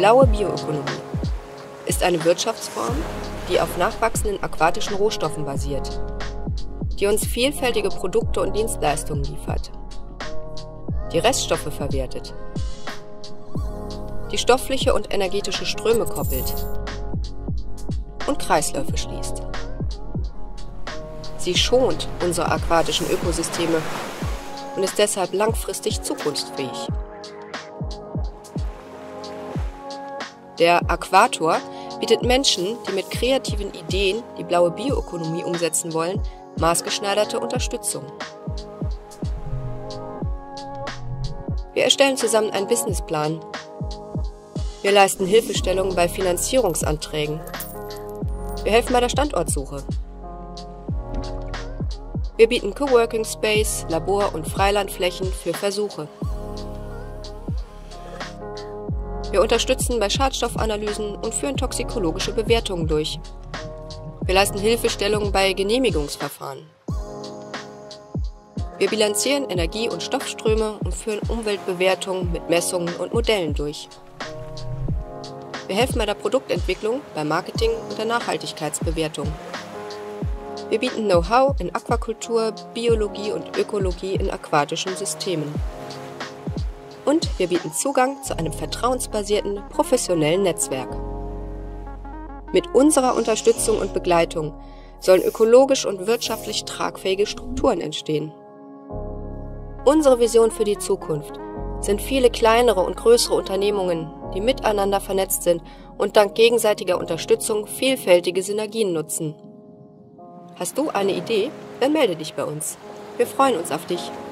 blaue Bioökonomie ist eine Wirtschaftsform, die auf nachwachsenden aquatischen Rohstoffen basiert, die uns vielfältige Produkte und Dienstleistungen liefert, die Reststoffe verwertet, die stoffliche und energetische Ströme koppelt und Kreisläufe schließt. Sie schont unsere aquatischen Ökosysteme und ist deshalb langfristig zukunftsfähig. Der Aquator bietet Menschen, die mit kreativen Ideen die blaue Bioökonomie umsetzen wollen, maßgeschneiderte Unterstützung. Wir erstellen zusammen einen Businessplan. Wir leisten Hilfestellung bei Finanzierungsanträgen. Wir helfen bei der Standortsuche. Wir bieten Coworking Space, Labor- und Freilandflächen für Versuche. Wir unterstützen bei Schadstoffanalysen und führen toxikologische Bewertungen durch. Wir leisten Hilfestellung bei Genehmigungsverfahren. Wir bilanzieren Energie- und Stoffströme und führen Umweltbewertungen mit Messungen und Modellen durch. Wir helfen bei der Produktentwicklung, beim Marketing und der Nachhaltigkeitsbewertung. Wir bieten Know-how in Aquakultur, Biologie und Ökologie in aquatischen Systemen. Und wir bieten Zugang zu einem vertrauensbasierten, professionellen Netzwerk. Mit unserer Unterstützung und Begleitung sollen ökologisch und wirtschaftlich tragfähige Strukturen entstehen. Unsere Vision für die Zukunft sind viele kleinere und größere Unternehmungen, die miteinander vernetzt sind und dank gegenseitiger Unterstützung vielfältige Synergien nutzen. Hast du eine Idee? Dann melde dich bei uns. Wir freuen uns auf dich.